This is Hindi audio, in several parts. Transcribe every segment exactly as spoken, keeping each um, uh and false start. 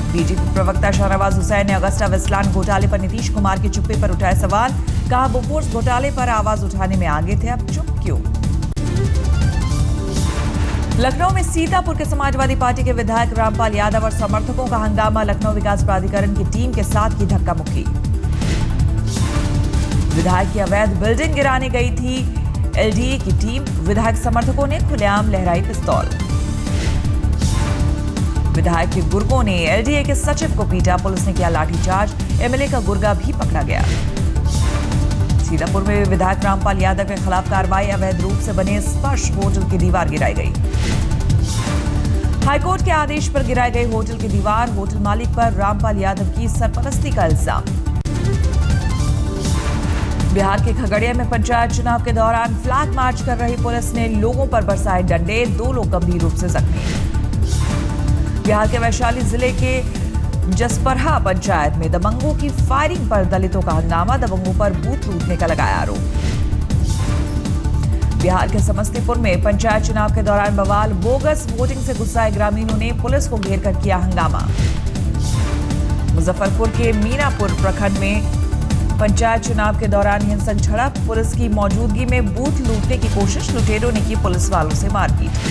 बीजेपी प्रवक्ता शाहनवाज हुसैन ने अगस्ता वेस्टलैंड घोटाले पर नीतीश कुमार के चुप्पे पर उठाए सवाल। कहा, बोफोर्स घोटाले पर आवाज उठाने में आगे थे, अब चुप क्यों? लखनऊ में सीतापुर के समाजवादी पार्टी के विधायक रामपाल यादव और समर्थकों का हंगामा। लखनऊ विकास प्राधिकरण की टीम के साथ की धक्का मुक्की। विधायक की अवैध बिल्डिंग गिराने गई थी एलडीए की टीम। विधायक समर्थकों ने खुलेआम लहराई पिस्तौल। विधायक के गुर्गों ने एलडीए के सचिव को पीटा। पुलिस ने किया लाठीचार्ज। एमएलए का गुर्गा भी पकड़ा गया। सीतापुर में विधायक रामपाल यादव के खिलाफ कार्रवाई। अवैध रूप से बने स्पर्श होटल की दीवार गिराई गई। हाईकोर्ट के आदेश पर गिराई गई होटल की दीवार। होटल मालिक पर रामपाल यादव की सरपरस्ती का इल्जाम। बिहार के खगड़िया में पंचायत चुनाव के दौरान फ्लैग मार्च कर रही पुलिस ने लोगों पर बरसाए डंडे। दो लोग गंभीर रूप से जख्मी। बिहार के वैशाली जिले के जसपरहा पंचायत में दबंगों की फायरिंग पर दलितों का हंगामा। दबंगों पर बूथ लूटने का लगाया आरोप। बिहार के समस्तीपुर में पंचायत चुनाव के दौरान बवाल। बोगस वोटिंग से गुस्साए ग्रामीणों ने पुलिस को घेर कर किया हंगामा। मुजफ्फरपुर के मीनापुर प्रखंड में पंचायत चुनाव के दौरान हिंसक झड़प। पुलिस की मौजूदगी में बूथ लूटने की कोशिश। लुटेरों ने की पुलिस वालों से मारपीट।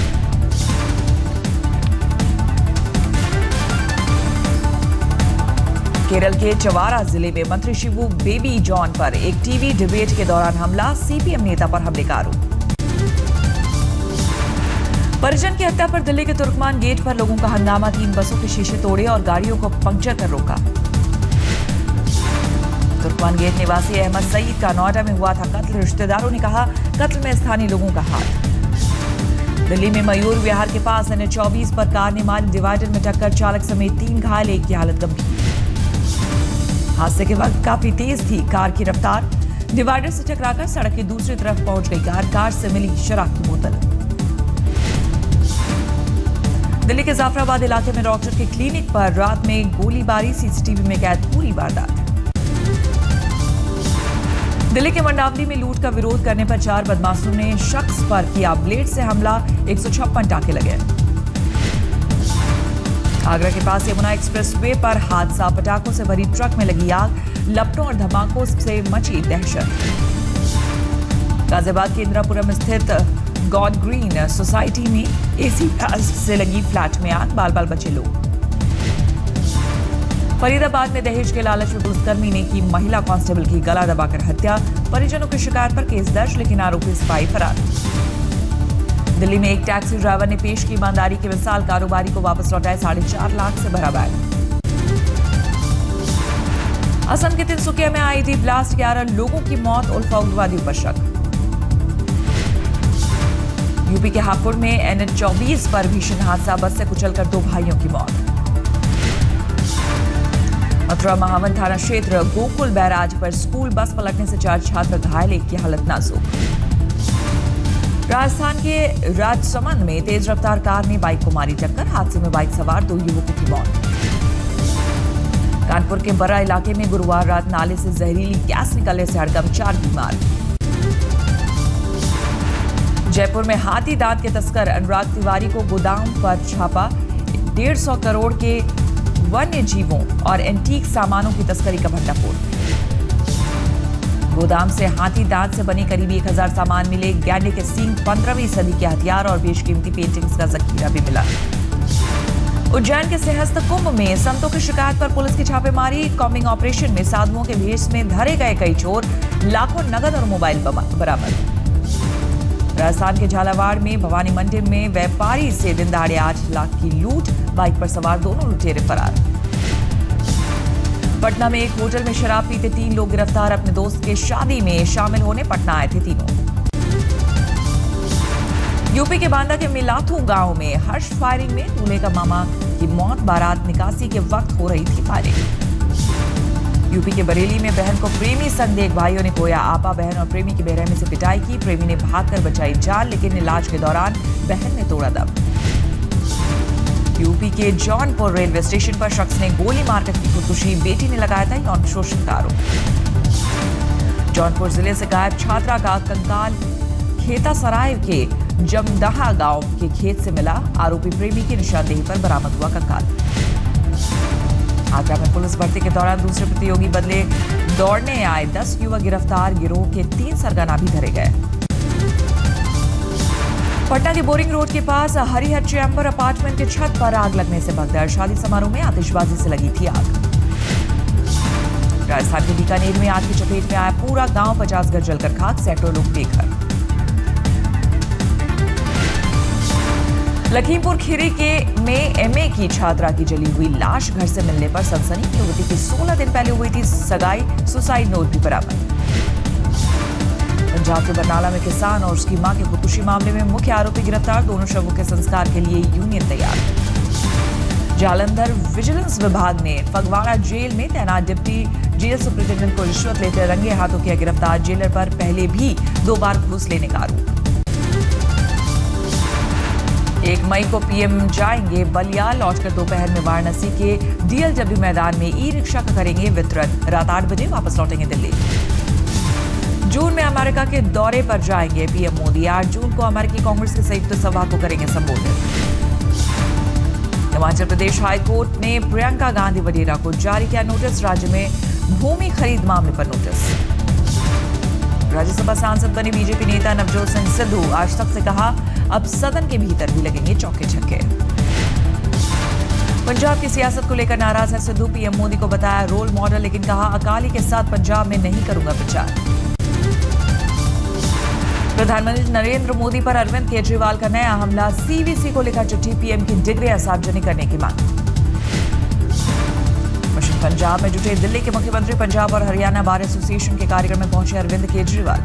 केरल के चवारा जिले में मंत्री शिबू बेबी जॉन पर एक टीवी डिबेट के दौरान हमला। सीपीएम नेता पर हमले का आरोप। परिजन की हत्या पर दिल्ली के तुर्कमान गेट पर लोगों का हंगामा। तीन बसों के शीशे तोड़े और गाड़ियों को पंक्चर कर रोका। तुर्कमान गेट निवासी अहमद सईद का नोएडा में हुआ था कत्ल। रिश्तेदारों ने कहा, कत्ल में स्थानीय लोगों का हाथ। दिल्ली में मयूर विहार के पास एन एच चौबीस पर कार ने मारी डिवाइडर में टक्कर। चालक समेत तीन घायल, एक की हालत गंभीर। हादसे के वक्त काफी तेज थी कार की रफ्तार। डिवाइडर से टकराकर सड़क की दूसरी तरफ पहुंच गई कार। कार से मिली शराब की बोतल। दिल्ली के जाफराबाद इलाके में डॉक्टर के क्लिनिक पर रात में गोलीबारी। सीसीटीवी में कैद पूरी वारदात। दिल्ली के मंडावली में लूट का विरोध करने पर चार बदमाशों ने शख्स पर किया ब्लेड से हमला। एक सौ छप्पन टाके लगे। आगरा के पास यमुना एक्सप्रेसवे पर हादसा। पटाखों से भरी ट्रक में लगी आग। लपटों और धमाकों से मची दहशत। गाजियाबाद के इंदिरापुरम स्थित गॉड ग्रीन सोसाइटी में एसी ब्लास्ट से लगी फ्लैट में आग। बाल बाल बचे लोग। फरीदाबाद में दहेज के लालच में पुलिसकर्मी ने की महिला कांस्टेबल की गला दबाकर हत्या। परिजनों की शिकायत पर केस दर्ज, लेकिन आरोपी सिपाही फरार। दिल्ली में एक टैक्सी ड्राइवर ने पेश की ईमानदारी की मिसाल। कारोबारी को वापस लौटाए साढ़े चार लाख से भरा बैग। असम के तिनसुकिया में आईईडी ब्लास्ट। ग्यारह लोगों की मौत। उल्फा उग्रवादियों पर शक। यूपी के हापुड़ में एन एच चौबीस पर भीषण हादसा। बस से कुचलकर दो भाइयों की मौत। मथुरा महावन थाना क्षेत्र गोकुल बैराज पर स्कूल बस पलटने से चार छात्र घायल, एक की हालत नाजुक। राजस्थान के राजसमंद में तेज रफ्तार कार ने बाइक को मारी टक्कर। हादसे में बाइक सवार दो युवकों की मौत। कानपुर के बर्रा इलाके में गुरुवार रात नाले से जहरीली गैस निकलने से हड़कंप, चार बीमार। जयपुर में हाथी दांत के तस्कर अनुराग तिवारी को गोदाम पर छापा। डेढ़ सौ करोड़ के वन्य जीवों और एंटीक सामानों की तस्करी का भंडाफोड़। गोदाम से हाथी दांत से बनी करीब एक हजार सामान मिले। गैंडे के सींग, पंद्रहवीं सदी के हथियार और बेशकीमती पेंटिंग्स का जखीरा भी मिला। उज्जैन के सिंहस्थ कुंभ में संतों की शिकायत पर पुलिस की छापेमारी। कॉम्बिंग ऑपरेशन में साधुओं के भेष में धरे गए कई चोर। लाखों नगद और मोबाइल बरामद। राजस्थान के झालावाड़ में भवानी मंदिर में व्यापारी से दिन दहाड़े आठ लाख की लूट। बाइक पर सवार दोनों लुटेरे फरार। पटना में एक होटल में शराब पीते तीन लोग गिरफ्तार। अपने दोस्त के शादी में शामिल होने पटना आए थे तीनों। यूपी के बांदा के मिलाथू गांव में हर्ष फायरिंग में दूल्हे का मामा की मौत। बारात निकासी के वक्त हो रही थी फायरिंग। यूपी के बरेली में बहन को प्रेमी संदेह भाइयों ने खोया। आपा बहन और प्रेमी की बेरहमी से पिटाई की। प्रेमी ने भागकर बचाई जान, लेकिन इलाज के दौरान बहन ने तोड़ा दम। यूपी के जौनपुर रेलवे स्टेशन पर शख्स ने गोली मारकर की खुदकुशी। बेटी ने लगाया था यौन शोषण का आरोप। जौनपुर जिले से गायब छात्रा का कंकाल खेतासराय के जमदहा गांव के खेत से मिला। आरोपी प्रेमी की निशानदेही पर बरामद हुआ कंकाल। आगरा में पुलिस भर्ती के दौरान दूसरे प्रतियोगी बदले दौड़ने आए दस युवक गिरफ्तार, गिरोह के तीन सरगना भी धरे गए। पटना के बोरिंग रोड के पास हरिहर चैम्बर अपार्टमेंट के छत पर आग लगने से भगदड़, शादी समारोह में आतिशबाजी से लगी थी आग। राजस्थान के बीकानेर में आग की चपेट में आया पूरा गांव, पचास घर जलकर खाक, सैकड़ों लोग बेघर। लखीमपुर खीरी के में एमए की छात्रा की जली हुई लाश घर से मिलने पर सनसनी। युवती की सोलह दिन पहले हुई थी सगाई, सुसाइड नोट भी बरामद। पंजाब के बरनाला में किसान और उसकी मां के खुदकुशी मामले में मुख्य आरोपी गिरफ्तार, दोनों शवों के संस्कार के लिए यूनियन तैयार। जालंधर विजिलेंस विभाग ने फगवाड़ा जेल में तैनात डिप्टी जेल सुपरिटेंडेंट को रिश्वत लेते रंगे हाथों किया गिरफ्तार, जेलर पर पहले भी दो बार घूस लेने का आरोप। एक मई को पीएम जाएंगे बलिया, लौटकर दोपहर में वाराणसी के डीएलडब्ल्यू मैदान में ई रिक्शा का करेंगे वितरण, रात आठ बजे वापस लौटेंगे दिल्ली। जून में अमेरिका के दौरे पर जाएंगे पीएम मोदी, आठ जून को अमेरिकी कांग्रेस के संयुक्त सभा को करेंगे संबोधित। हिमाचल प्रदेश हाईकोर्ट ने प्रियंका गांधी वडेरा को जारी किया नोटिस, राज्य में भूमि खरीद मामले पर नोटिस। राज्यसभा सांसद बने बीजेपी नेता नवजोत सिंह सिद्धू, आज तक से कहा अब सदन के भीतर भी लगेंगे चौके छक्के। पंजाब की सियासत को लेकर नाराज है सिद्धू, पीएम मोदी को बताया रोल मॉडल, लेकिन कहा अकाली के साथ पंजाब में नहीं करूंगा प्रचार। प्रधानमंत्री नरेंद्र मोदी पर अरविंद केजरीवाल का नया हमला, सीवीसी को लेकर चिट्ठी, पीएम की डिग्रियां सार्वजनिक करने की मांग। पश्चिम पंजाब में जुटे दिल्ली के मुख्यमंत्री, पंजाब और हरियाणा बार एसोसिएशन के कार्यक्रम में पहुंचे अरविंद केजरीवाल।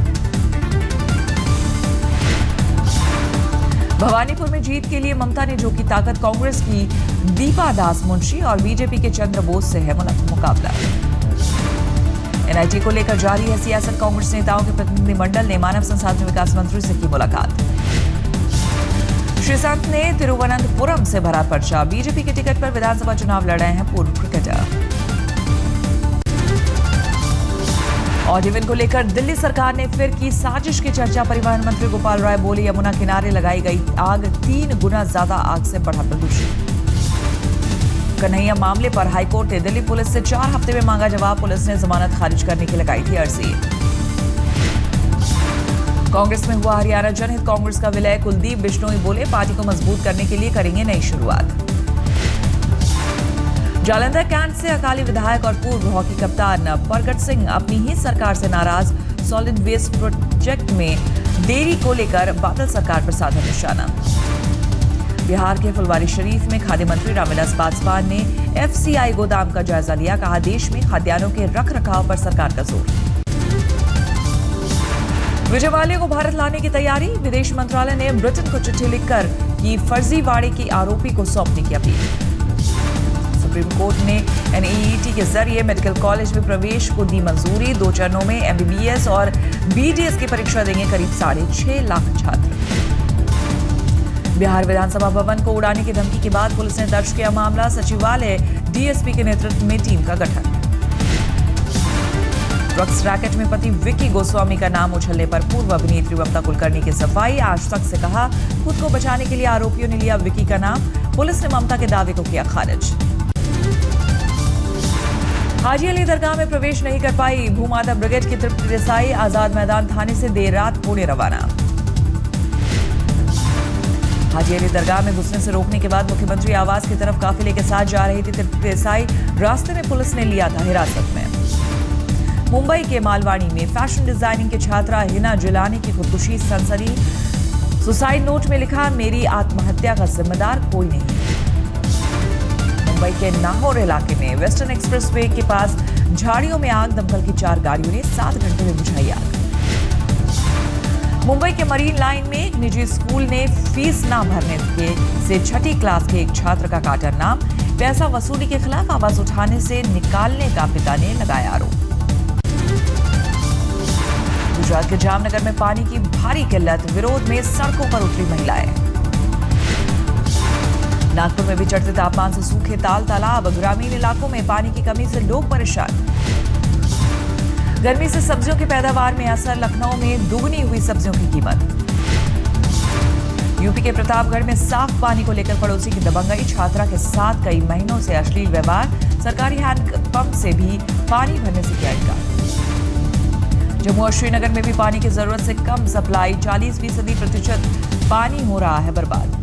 भवानीपुर में जीत के लिए ममता ने झोंकी ताकत, कांग्रेस की दीपा दास मुंशी और बीजेपी के चंद्र बोस से है मुकाबला। एनआईटी को लेकर जारी है सियासत, कांग्रेस नेताओं के प्रतिनिधिमंडल ने मानव संसाधन विकास मंत्री से की मुलाकात। श्रीसंत ने तिरुवनंतपुरम से भरा पर्चा, बीजेपी के टिकट पर विधानसभा चुनाव लड़ रहे हैं पूर्व क्रिकेटर। ऑडिविन को लेकर दिल्ली सरकार ने फिर की साजिश की चर्चा, परिवहन मंत्री गोपाल राय बोले यमुना किनारे लगाई गई आग तीन गुना ज्यादा आग से बढ़ा प्रदूषण। कन्हैया मामले पर हाईकोर्ट ने दिल्ली पुलिस से चार हफ्ते में मांगा जवाब, पुलिस ने जमानत खारिज करने की लगाई थी अर्जी। कांग्रेस में हुआ हरियाणा जनहित कांग्रेस का विलय, कुलदीप बिश्नोई बोले पार्टी को मजबूत करने के लिए करेंगे नई शुरुआत। जालंधर कैंट से अकाली विधायक और पूर्व हॉकी कप्तान परगट सिंह अपनी ही सरकार से नाराज, सॉलिड वेस्ट प्रोजेक्ट में देरी को लेकर बादल सरकार पर साधा निशाना। बिहार के फुलवारी शरीफ में खाद्य मंत्री रामविलास पासवान ने एफसीआई गोदाम का जायजा लिया, कहा देश में खाद्यान्नों के रख रखाव पर सरकार का जोर। विजय माल्या को भारत लाने की तैयारी, विदेश मंत्रालय ने ब्रिटेन को चिट्ठी लिखकर की फर्जीवाड़े की आरोपी को सौंपने की अपील। सुप्रीम कोर्ट ने एनईईटी के जरिए मेडिकल कॉलेज में प्रवेश को दी मंजूरी, दो चरणों में एमबीबीएस और बीडीएस की परीक्षा देंगे करीब साढ़े छह लाख छात्र। बिहार विधानसभा भवन को उड़ाने की धमकी के बाद पुलिस ने दर्ज किया मामला, सचिवालय डीएसपी के नेतृत्व में टीम का गठन। ड्रग्स रैकेट में पति विक्की गोस्वामी का नाम उछलने पर पूर्व अभिनेत्री ममता कुलकर्णी की सफाई, आज तक से कहा खुद को बचाने के लिए आरोपियों ने लिया विक्की का नाम, पुलिस ने ममता के दावे को किया खारिज। हाजी अली दरगाह में प्रवेश नहीं कर पाई भूमाता ब्रिगेड की तृप्ति देसाई, आजाद मैदान थाने से देर रात पुणे रवाना। हाजी अली दरगाह में घुसने से रोकने के बाद मुख्यमंत्री आवास की तरफ काफिले के साथ जा रही थी तृप्ति देसाई, रास्ते में पुलिस ने लिया था हिरासत में। मुंबई के मालवाड़ी में फैशन डिजाइनिंग की छात्रा हिना जिलानी की खुदकुशी, सनसनी, सुसाइड नोट में लिखा मेरी आत्महत्या का जिम्मेदार कोई नहीं। मुंबई के नाहौर इलाके में वेस्टर्न एक्सप्रेसवे के पास झाड़ियों में आग, दमकल की चार गाड़ियों ने सात घंटे में बुझाई आग। मुंबई के मरीन लाइन में एक निजी स्कूल ने फीस न भरने के से छठी क्लास के एक छात्र का काटा नाम, पैसा वसूली के खिलाफ आवाज उठाने से निकालने का पिता ने लगाया आरोप। गुजरात के जामनगर में पानी की भारी किल्लत, विरोध में सड़कों पर उतरी महिलाएं। नागपुर में भी चढ़ते तापमान से सूखे ताल तालाब, ग्रामीण इलाकों में पानी की कमी से लोग परेशान। गर्मी से सब्जियों की पैदावार में असर, लखनऊ में दुगनी हुई सब्जियों की कीमत। यूपी के प्रतापगढ़ में साफ पानी को लेकर पड़ोसी की दबंगई, छात्रा के साथ कई महीनों से अश्लील व्यवहार, सरकारी हैंडपंप से भी पानी भरने से किया इनकार। जम्मू और श्रीनगर में भी पानी की जरूरत से कम सप्लाई, चालीस फीसदी प्रतिशत पानी हो रहा है बर्बाद।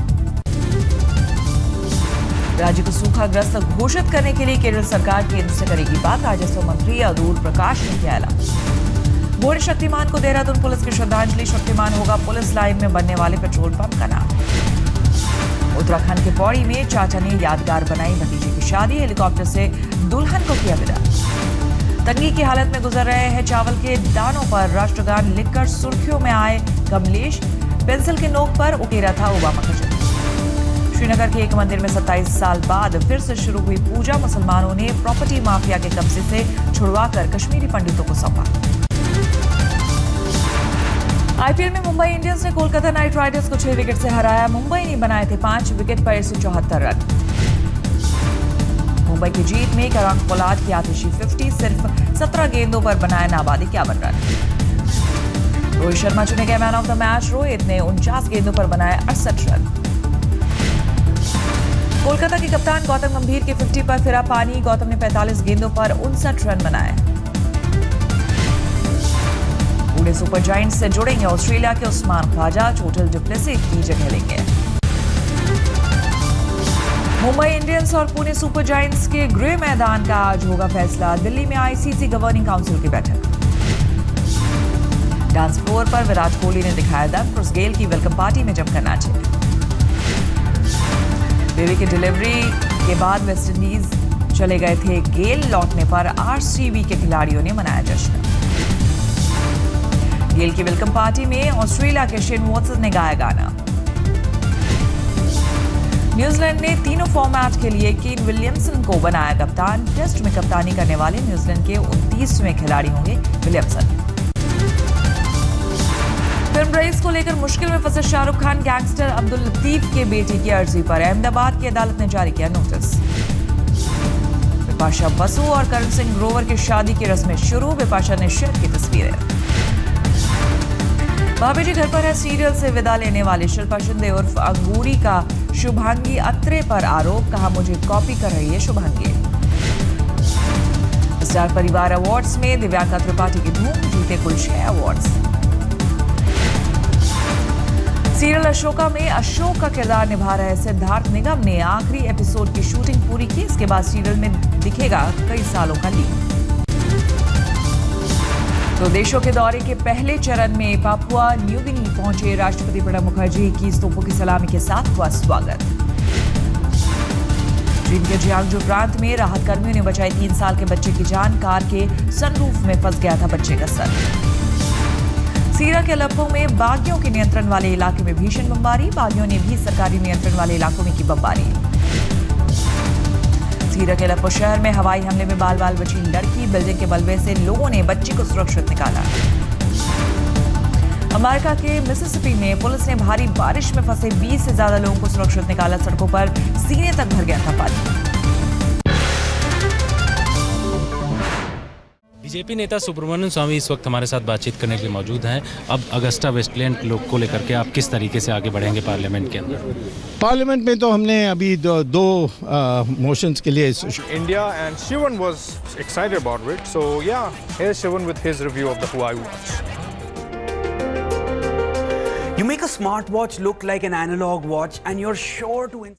राज्य को सूखाग्रस्त घोषित करने के लिए केरल सरकार केंद्र से करेगी बात, राजस्व मंत्री अदूर प्रकाश ने किया ऐलान। घोड़े शक्तिमान को देहरादून पुलिस की श्रद्धांजलि, शक्तिमान होगा पुलिस लाइन में बनने वाले पेट्रोल पंप का नाम। उत्तराखंड के पौड़ी में चाचा ने यादगार बनाई भतीजे की शादी, हेलीकॉप्टर से दुल्हन को किया विदा। तंगी की हालत में गुजर रहे हैं चावल के दानों पर राष्ट्रगान लिखकर सुर्खियों में आए कमलेश, पेंसिल के नोक पर उकेरा था ओबामा का चित्र। श्रीनगर के एक मंदिर में सत्ताईस साल बाद फिर से शुरू हुई पूजा, मुसलमानों ने प्रॉपर्टी माफिया के कब्जे से छुड़वाकर कश्मीरी पंडितों को सौंपा। आईपीएल में मुंबई इंडियंस ने कोलकाता नाइट राइडर्स को छह विकेट से हराया। मुंबई ने बनाए थे पांच विकेट पर एक सौ चौहत्तर रन। मुंबई की जीत में करंग पोलार्ड की आतिशी फिफ्टी, सिर्फ सत्रह गेंदों पर बनाए नाबाद इक्यावन रन। रोहित शर्मा चुने गए man of the match, Rohit ने उनचास गेंदों पर बनाए अड़सठ रन। कोलकाता के कप्तान गौतम गंभीर के फिफ्टी पर फिरा पानी, गौतम ने पैंतालीस गेंदों पर उनसठ रन बनाए। पुणे सुपर जायंट्स से जुड़ेंगे ऑस्ट्रेलिया के उस्मान ख्वाजा, चोटिल डुप्लेसिस की जगह लेंगे। मुंबई इंडियंस और पुणे सुपर जायंट्स के गृह मैदान का आज होगा फैसला, दिल्ली में आईसीसी गवर्निंग काउंसिल की बैठक। डांस फ्लोर पर विराट कोहली ने दिखाया दम, क्रिस गेल की वेलकम पार्टी में जमकर नाचे। बेबी की डिलीवरी के बाद वेस्टइंडीज चले गए थे गेल, लौटने पर आरसीबी के खिलाड़ियों ने मनाया जश्न। गेल की वेलकम पार्टी में ऑस्ट्रेलिया के शेन वॉटसन ने गाया गाना। न्यूजीलैंड ने तीनों फॉर्मेट के लिए केन विलियमसन को बनाया कप्तान, टेस्ट में कप्तानी करने वाले न्यूजीलैंड के उनतीसवें खिलाड़ी होंगे विलियमसन। फिल्म रईस को लेकर मुश्किल में फंसे शाहरुख खान, गैंगस्टर अब्दुल लतीफ के बेटे की अर्जी पर अहमदाबाद की अदालत ने जारी किया नोटिस। बिपाशा बसु और करण सिंह ग्रोवर की शादी की रस्में शुरू, बिपाशा ने शेयर की तस्वीरें। भाभी जी घर पर है सीरियल से विदा लेने वाले शिल्पा शिंदे उर्फ अंगूरी का शुभांगी अत्रे पर आरोप, कहा मुझे कॉपी कर रही है शुभांगी। स्टार परिवार अवार्ड्स में दिव्यांका त्रिपाठी की धूम, जीते कुल छह अवार्ड्स। सीरियल अशोका में अशोक का किरदार निभा रहे सिद्धार्थ निगम ने आखिरी एपिसोड की शूटिंग पूरी की, इसके बाद सीरियल में दिखेगा कई सालों का लीड। तो देशों के दौरे के पहले चरण में पापुआ न्यू गिनी पहुंचे राष्ट्रपति प्रणब मुखर्जी, इक्कीस तोपों की सलामी के साथ हुआ स्वागत। चीन के जियांगजू प्रांत में राहत कर्मियों ने बचाई तीन साल के बच्चे की जान, कार के सनरूफ में फंस गया था बच्चे का सर। सीरिया के अलेप्पो में बागियों के नियंत्रण वाले इलाके में भीषण बमबारी, बागियों ने भी सरकारी नियंत्रण वाले इलाकों में की बमबारी। सीरिया के अलेप्पो शहर में हवाई हमले में बाल बाल बची लड़की, बिल्डिंग के मलबे से लोगों ने बच्ची को सुरक्षित निकाला। अमेरिका के मिसिसिपी में पुलिस ने भारी बारिश में फंसे बीस से ज्यादा लोगों को सुरक्षित निकाला, सड़कों पर सीने तक भर गया था पानी। बीजेपी नेता सुब्रमण्यम स्वामी इस वक्त हमारे साथ बातचीत करने के लिए मौजूद हैं। अब अगस्टा वेस्टलैंड को लेकर के आप किस तरीके से आगे बढ़ेंगे पार्लियामेंट के अंदर? पार्लियामेंट में तो हमने अभी दो, दो मोशंस के लिए India and Shivan was excited about it. So yeah, here's Shivan with his review of the Huawei watch. You make a smartwatch look like an analog watch and you're sure to